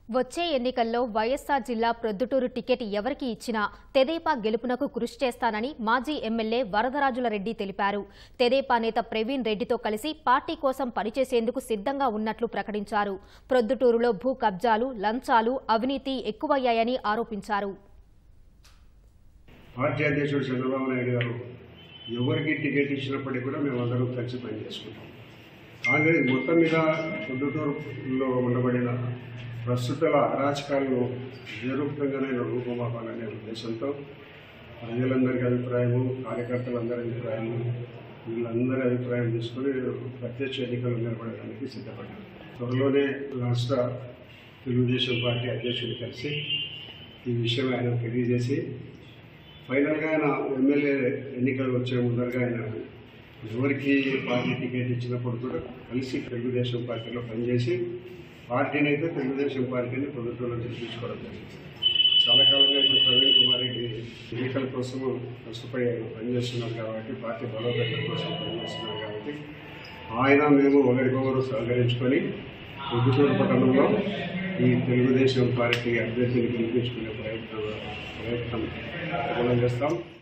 వచ్చే ఎన్నికల్లో వైఎస్ఆర్ జిల్లా ప్రొద్దుటూరు టికెట్ ఎవరికి ఇచ్చినా తెదేపా గెలుపునకు కృషి చేస్తానని మాజీ ఎమ్మెల్యే వరదరాజుల రెడ్డి తెలిపారు. తెదేపా నేత ప్రవీణ్ రెడ్డితో కలిసి పార్టీ కోసం పనిచేసేందుకు సిద్ధంగా ఉన్నట్లు ప్రకటించారు. ప్రొద్దుటూరులో భూ కబ్జాలు, లంచాలు, అవినీతి ఎక్కువయ్యాయని ఆరోపించారు. పార్టీ అధ్యక్షుడు చంద్రబాబు నాయుడు గారు ఎవరికి టికెట్ ఇచ్చినప్పటికీ కూడా మేమందరం కలిసి పనిచేసుకుంటాం. కాంగ్రెస్ మొత్తం మీద ప్రొద్దుటూరులో ఉండబడిన ప్రస్తుత అరాచకాలను నిరూపంగానైనా రూపమాపాలనే ఉద్దేశంతో ప్రజలందరికీ అభిప్రాయము, కార్యకర్తలందరి అభిప్రాయము, వీళ్ళందరి అభిప్రాయం తీసుకొని ప్రత్యక్ష ఎన్నికలు నిలబడడానికి సిద్ధపడ్డారు. త్వరలోనే రాష్ట్ర తెలుగుదేశం పార్టీ అధ్యక్షుడు కలిసి ఈ విషయం ఆయన తెలియజేసి ఫైనల్గా ఆయన ఎమ్మెల్యే ఎన్నికలు వచ్చే ముందరగా ఆయన ఎవరికి పార్టీ టికెట్ ఇచ్చినప్పుడు కూడా కలిసి తెలుగుదేశం పార్టీలో పనిచేసి పార్టీని అయితే తెలుగుదేశం పార్టీని ప్రభుత్వంలో తెప్పించుకోవడం జరిగింది. చాలా కాలంగా ఇప్పుడు ప్రవీణ్ కుమార్ రెడ్డి ఎన్నికల కోసం కష్టపడి పనిచేస్తున్నారు కాబట్టి, పార్టీ బలోపేతం కోసం పనిచేస్తున్నారు కాబట్టి ఆయన మేము ఒకరికొకరు సహకరించుకొని ప్రొద్దుటూరు పట్టణంలో ఈ తెలుగుదేశం పార్టీ అభ్యర్థిని గెలిపించుకునే ప్రయత్నం చేస్తాం.